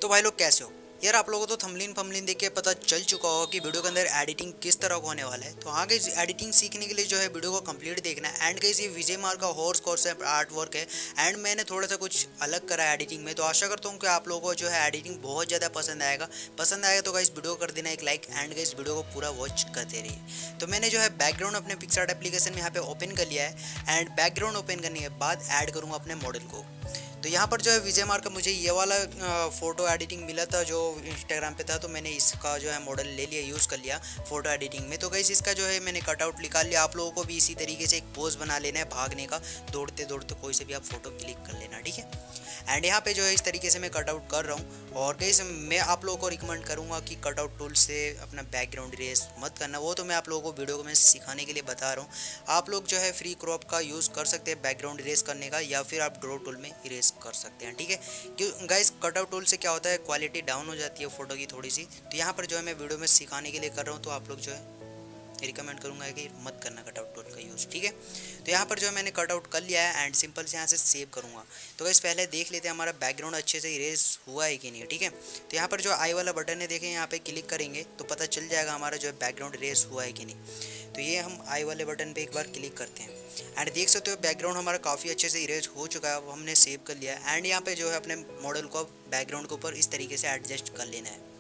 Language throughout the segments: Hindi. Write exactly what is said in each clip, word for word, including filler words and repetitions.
तो भाई लोग कैसे हो यार। आप लोगों को तो थंबनेल फंबनेल देख के पता चल चुका होगा कि वीडियो के अंदर एडिटिंग किस तरह का होने वाला है। तो हाँ गाइस, एडिटिंग सीखने के लिए जो है वीडियो को कंप्लीट देखना है। एंड गाइस, ये विजय मार का हॉर्स कोर्स है, आर्ट वर्क है। एंड मैंने थोड़ा सा कुछ अलग करा है एडिटिंग में। तो आशा करता हूँ कि आप लोगों को जो है एडिटिंग बहुत ज़्यादा पसंद आएगा। पसंद आएगा तो गाइस वीडियो कर देना एक लाइक। एंड गाइस, वीडियो को पूरा वॉच करते रहिए। तो मैंने जो है बैकग्राउंड अपने पिक्सआर्ट एप्लीकेशन में यहाँ पे ओपन कर लिया है। एंड बैकग्राउंड ओपन करने के बाद ऐड करूँगा अपने मॉडल को। तो यहाँ पर जो है विजय मार का मुझे ये वाला फ़ोटो एडिटिंग मिला था जो इंस्टाग्राम पे था। तो मैंने इसका जो है मॉडल ले लिया, यूज़ कर लिया फ़ोटो एडिटिंग में। तो गाइस, इसका जो है मैंने कटआउट निकाल लिया। आप लोगों को भी इसी तरीके से एक पोज बना लेना है भागने का, दौड़ते दौड़ते कोई से भी आप फोटो क्लिक कर लेना, ठीक है। एंड यहाँ पे जो है इस तरीके से मैं कटआउट कर रहा हूँ। और गाइस, मैं आप लोगों को रिकमेंड करूँगा कि कटआउट टूल से अपना बैकग्राउंड इरेज मत करना। वो तो मैं आप लोगों को वीडियो में सिखाने के लिए बता रहा हूँ। आप लोग जो है फ्री क्रॉप का यूज़ कर सकते हैं बैकग्राउंड इरेज करने का, या फिर आप ड्रॉ टूल में इरेज कर सकते हैं, ठीक है। क्यों गाइस, कटआउट टूल से क्या होता है, क्वालिटी डाउन हो जाती है फोटो की थोड़ी सी। तो यहाँ पर जो है मैं वीडियो में सिखाने के लिए कर रहा हूँ। तो आप लोग जो है रिकमेंड करूँगा कि मत करना कटआउट टूल का यूज़, ठीक है। तो यहाँ पर जो है मैंने कटआउट कर लिया है। एंड सिंपल से यहाँ से सेव करूँगा। तो गाइस, पहले देख लेते हैं हमारा बैकग्राउंड अच्छे से इरेज हुआ है कि नहीं, ठीक है। तो यहाँ पर जो आई वाला बटन है, देखें यहाँ पे क्लिक करेंगे तो पता चल जाएगा हमारा जो है बैकग्राउंड इरेज हुआ है कि नहीं। तो ये हम आई वाले बटन पे एक बार क्लिक करते हैं। एंड देख सकते हो बैकग्राउंड हमारा काफ़ी अच्छे से इरेज हो चुका है। अब हमने सेव कर लिया है। एंड यहाँ पे जो है अपने मॉडल को बैकग्राउंड के ऊपर इस तरीके से एडजस्ट कर लेना है।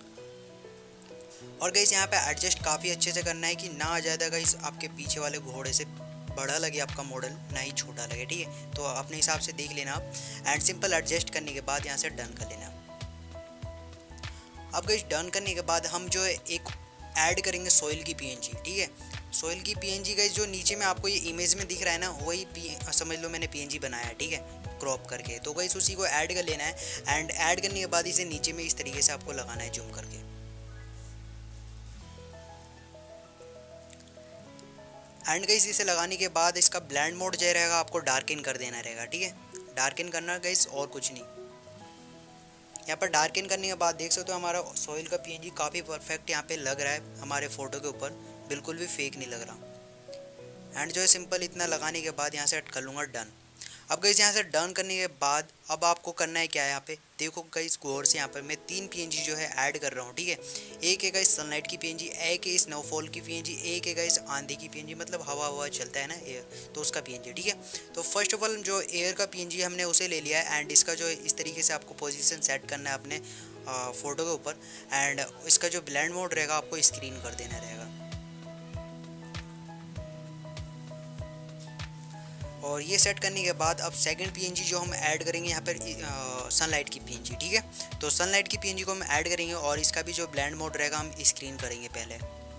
और गाइस, यहाँ पे एडजस्ट काफ़ी अच्छे से करना है कि ना आ जाता गाइस आपके पीछे वाले घोड़े से बड़ा लगे आपका मॉडल, ना ही छोटा लगे, ठीक है। तो अपने हिसाब से देख लेना आप। एंड सिंपल एडजस्ट करने के बाद यहाँ से डन कर लेना। अब गाइस, डन करने के बाद हम जो है एक ऐड करेंगे सॉइल की पीएनजी, ठीक है। सॉइल की पीएनजी गाइस, जो नीचे में आपको ये इमेज में दिख रहा है ना, वही पी समझ लो मैंने पीएनजी बनाया है, ठीक है, क्रॉप करके। तो गाइस, उसी को ऐड कर लेना है। एंड ऐड करने के बाद इसे नीचे में इस तरीके से आपको लगाना है जूम करके। एंड गाइस, इसे लगाने के बाद इसका ब्लेंड मोड जो रहेगा आपको डार्किन कर देना रहेगा, ठीक है। डार्किन करना गाइस, और कुछ नहीं। यहाँ पर डार्किन करने के बाद देख सकते हो हमारा सॉइल का पीएनजी काफ़ी परफेक्ट यहाँ पे लग रहा है हमारे फ़ोटो के ऊपर, बिल्कुल भी फेक नहीं लग रहा। एंड जो है सिंपल इतना लगाने के बाद यहाँ से कर लूँगा डन। अब गाइस, यहाँ से डन करने के बाद अब आपको करना है क्या है, यहाँ पे देखो गाइस गौर से, यहाँ पर मैं तीन पीएनजी जो है ऐड कर रहा हूँ, ठीक है। एक है गाइस सनलाइट की पीएनजी, एक है स्नोफॉल की पीएनजी, एक है गाइस आंधी की पीएनजी, मतलब हवा हवा चलता है ना एयर, तो उसका पीएनजी, ठीक है। तो फर्स्ट ऑफ ऑल जो एयर का पीएनजी हमने उसे ले लिया है। एंड इसका जो इस तरीके से आपको पोजीशन सेट करना है अपने फ़ोटो के ऊपर। एंड इसका जो ब्लेंड मोड रहेगा आपको स्क्रीन कर देना रहेगा। और ये सेट करने के बाद अब सेकंड पीएनजी जो हम ऐड करेंगे यहाँ पर सनलाइट की पीएनजी, ठीक है। तो सनलाइट की पीएनजी को हम ऐड करेंगे और इसका भी जो ब्लेंड मोड रहेगा हम स्क्रीन करेंगे पहले।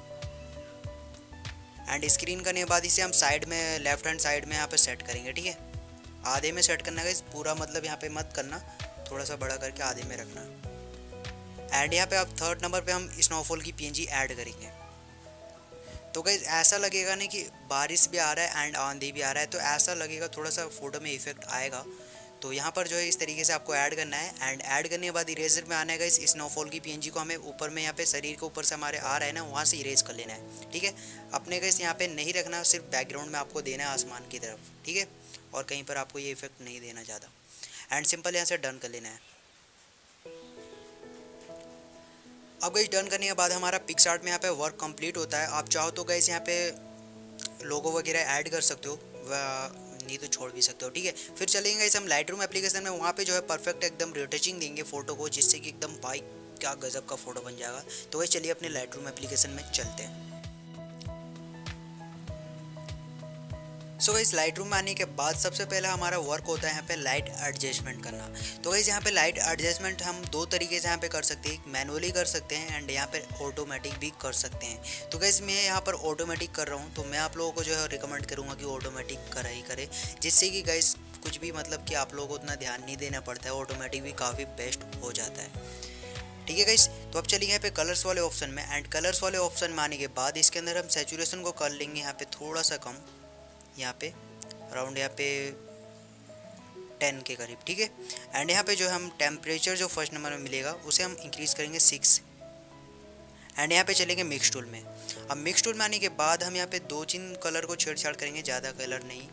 एंड स्क्रीन करने के बाद इसे हम साइड में, लेफ्ट हैंड साइड में यहाँ पे सेट करेंगे, ठीक है। आधे में सेट करना है, पूरा मतलब यहाँ पे मत करना, थोड़ा सा बड़ा करके आधे में रखना। एंड यहाँ पे अब थर्ड नंबर पे हम स्नोफॉल की पीएनजी ऐड करेंगे। तो गाइस, ऐसा लगेगा नहीं कि बारिश भी आ रहा है एंड आंधी भी आ रहा है, तो ऐसा लगेगा, थोड़ा सा फोटो में इफेक्ट आएगा। तो यहाँ पर जो है इस तरीके से आपको ऐड करना है। एंड ऐड करने के बाद इरेजर में आना है गाइस, स्नोफॉल की पीएनजी को हमें ऊपर में यहाँ पे शरीर के ऊपर से हमारे आ रहा है ना, वहाँ से इरेज कर लेना है, ठीक है। अपने गाइस यहाँ पे नहीं रखना, सिर्फ बैकग्राउंड में आपको देना है आसमान की तरफ, ठीक है। और कहीं पर आपको ये इफेक्ट नहीं देना ज़्यादा। एंड सिंपल यहाँ से डन कर लेना है। अब गाइस, डन करने के बाद हमारा पिक्सआर्ट में यहाँ पे वर्क कंप्लीट होता है। आप चाहो तो गाइस यहाँ पे लोगो वगैरह ऐड कर सकते हो, नहीं तो छोड़ भी सकते हो, ठीक है। फिर चलेंगे गाइस हम लाइट रूम एप्लीकेशन में, वहाँ पे जो है परफेक्ट एकदम रिटचिंग देंगे फोटो को, जिससे कि एकदम भाई क्या गजब का फोटो बन जाएगा। तो गाइस चलिए अपने लाइट रूम एप्लीकेशन में चलते हैं। सो गाइस, लाइट रूम में आने के बाद सबसे पहला हमारा वर्क होता है यहाँ पे लाइट एडजस्टमेंट करना। तो गाइस, यहाँ पे लाइट एडजस्टमेंट हम दो तरीके से यहाँ पे कर सकते हैं, मैनुअली कर सकते हैं एंड यहाँ पे ऑटोमेटिक भी कर सकते हैं। तो गाइस, मैं यहाँ पर ऑटोमेटिक कर रहा हूँ, तो मैं आप लोगों को जो है रिकमेंड करूँगा कि ऑटोमेटिक करा ही करे, जिससे कि गाइस कुछ भी मतलब कि आप लोगों को उतना ध्यान नहीं देना पड़ता है, ऑटोमेटिक भी काफ़ी बेस्ट हो जाता है, ठीक है गाइस। तो अब चलिए यहाँ पे कलर्स वाले ऑप्शन में। एंड कलर्स वाले ऑप्शन में आने के बाद इसके अंदर हम सैचुरेशन को कर लेंगे यहाँ पे थोड़ा सा कम, यहाँ पे अराउंड यहाँ पे टेन के करीब, ठीक है। एंड यहाँ पे जो हम टेम्परेचर जो फर्स्ट नंबर में मिलेगा उसे हम इंक्रीज़ करेंगे सिक्स। एंड यहाँ पे चलेंगे मिक्स टूल में। अब मिक्स टूल में आने के बाद हम यहाँ पे दो तीन कलर को छेड़छाड़ करेंगे, ज़्यादा कलर नहीं। तो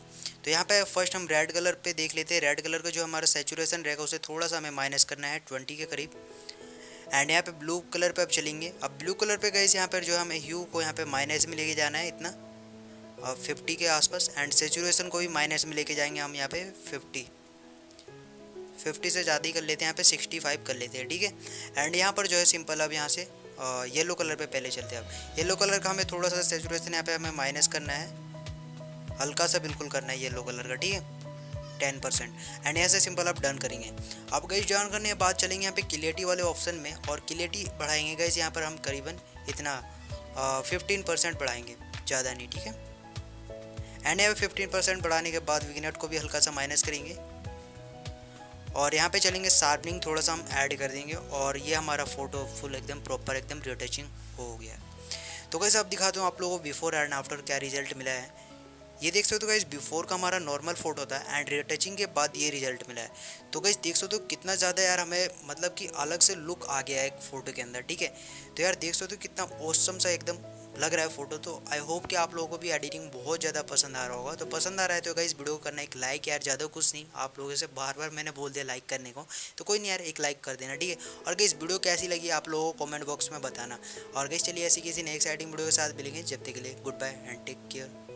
तो यहाँ पे फर्स्ट हम रेड कलर पे देख लेते हैं। रेड कलर का जो हमारा सेचुरेशन रहेगा उसे थोड़ा सा हमें माइनस करना है ट्वेंटी के करीब। एंड यहाँ पे ब्लू कलर पे अब चलेंगे। अब ब्लू कलर पे गए यहाँ पर जो हमें ह्यू को यहाँ पे माइनस में लेके जाना है इतना फिफ्टी के आसपास। एंड सेचुरेशन को भी माइनस में लेके जाएंगे हम यहाँ पे फिफ्टी फिफ्टी से ज़्यादा ही कर लेते हैं, यहाँ पे सिक्सटी फाइव कर लेते हैं, ठीक है। एंड यहाँ पर जो है सिंपल अब यहाँ से येलो कलर पे पहले चलते हैं। अब येलो कलर का हमें थोड़ा सा सेचुरेशन यहाँ पे हमें माइनस करना है, हल्का सा बिल्कुल करना है येलो कलर का, ठीक है, टेन परसेंट। एंड यहाँ से सिंपल आप डन करेंगे। अब गाइस डन करने के बाद चलेंगे यहाँ पे क्लियरिटी वाले ऑप्शन में और क्लियरिटी बढ़ाएंगे गाइस यहाँ पर हम करीबन इतना फिफ्टीन परसेंट बढ़ाएंगे, ज़्यादा नहीं, ठीक है। एंड यहाँ पे फिफ्टीन परसेंट बढ़ाने के बाद विग्नेट को भी हल्का सा माइनस करेंगे और यहाँ पे चलेंगे शार्पनिंग थोड़ा सा हम ऐड कर देंगे और ये हमारा फोटो फुल एकदम प्रॉपर एकदम रिटचिंग हो गया। तो गाइस अब दिखाता हूँ आप लोगों को बिफोर एंड आफ्टर क्या रिजल्ट मिला है। ये देख सकते हो गाइस बिफोर का हमारा नॉर्मल फोटो था एंड रिटचिंग के बाद ये रिजल्ट मिला है। तो गाइस देख सकते हो कितना ज़्यादा यार हमें मतलब कि अलग से लुक आ गया है एक फ़ोटो के अंदर, ठीक है। तो यार देख सकते हो कितना ऑसम सा एकदम लग रहा है फोटो। तो आई होप कि आप लोगों को भी एडिटिंग बहुत ज़्यादा पसंद आ रहा होगा। तो पसंद आ रहा है तो गाइस वीडियो को करना एक लाइक, यार ज़्यादा कुछ नहीं, आप लोगों से बार बार मैंने बोल दिया लाइक करने को, तो कोई नहीं यार एक लाइक कर देना, ठीक है। और गाइस वीडियो कैसी लगी आप लोगों को कमेंट बॉक्स में बताना। और गाइस चलिए ऐसी किसी नेक्स्ट एडिटिंग वीडियो के साथ मिलेंगे, जब तक के लिए goodbye and take care.